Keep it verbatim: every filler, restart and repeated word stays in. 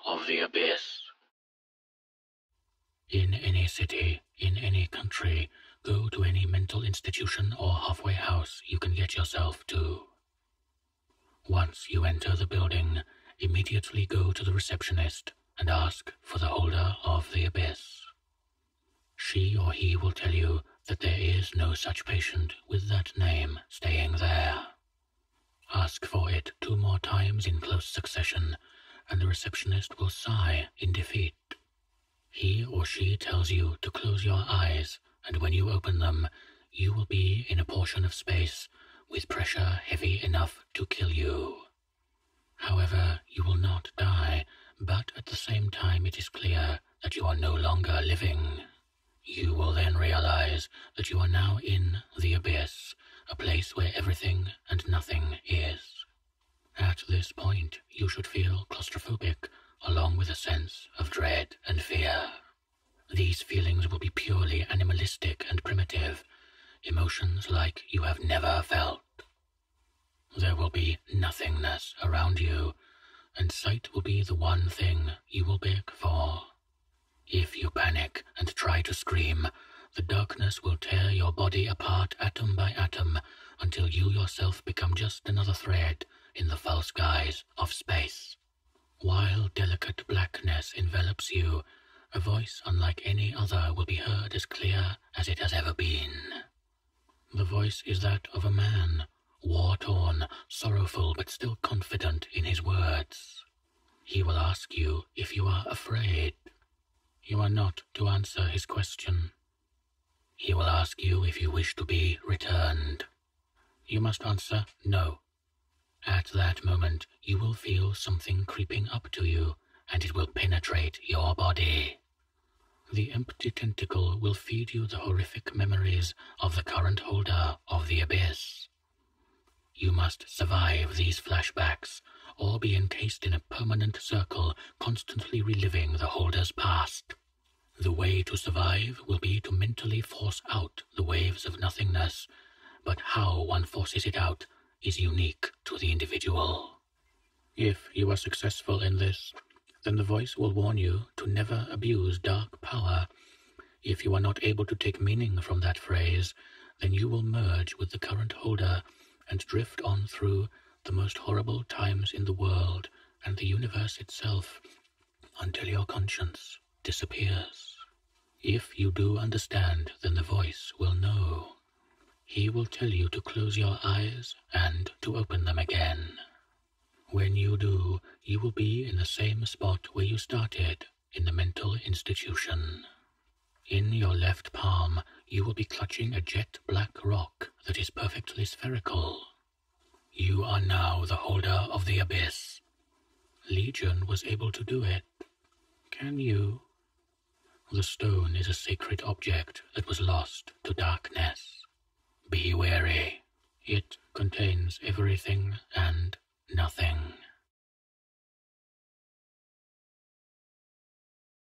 of the Abyss. In any city, in any country, go to any mental institution or halfway house you can get yourself to. Once you enter the building, immediately go to the receptionist and ask for the holder of the Abyss. She or he will tell you that there is no such patient with that name staying there. Ask for it two more times in close succession, and the receptionist will sigh in defeat. He or she tells you to close your eyes, and when you open them, you will be in a portion of space with pressure heavy enough to kill you. However, you will not die, but at the same time it is clear that you are no longer living. You will then realize that you are now in the Abyss, a place where everything and nothing is. At this point, you should feel claustrophobic, along with a sense of dread and fear. These feelings will be purely animalistic and primitive, emotions like you have never felt. There will be nothingness around you, and sight will be the one thing you will beg for. If you panic and try to scream, the darkness will tear your body apart atom by atom until you yourself become just another thread in the false guise of space. While delicate blackness envelops you, a voice unlike any other will be heard as clear as it has ever been. The voice is that of a man, war-torn, sorrowful but still confident in his words. He will ask you if you are afraid. You are not to answer his question. He will ask you if you wish to be returned. You must answer no. At that moment, you will feel something creeping up to you, and it will penetrate your body. The empty tentacle will feed you the horrific memories of the current holder of the Abyss. You must survive these flashbacks, or be encased in a permanent circle, constantly reliving the holder's past. The way to survive will be to mentally force out the waves of nothingness, but how one forces it out is unique to the individual. If you are successful in this, then the voice will warn you to never abuse dark power. If you are not able to take meaning from that phrase, then you will merge with the current holder and drift on through the most horrible times in the world and the universe itself until your conscience disappears. If you do understand, then the voice will know. He will tell you to close your eyes and to open them again. When you do, you will be in the same spot where you started, in the mental institution. In your left palm, you will be clutching a jet black rock that is perfectly spherical. You are now the holder of the Abyss. Legion was able to do it. Can you? The stone is a sacred object that was lost to darkness. Be wary. It contains everything and nothing.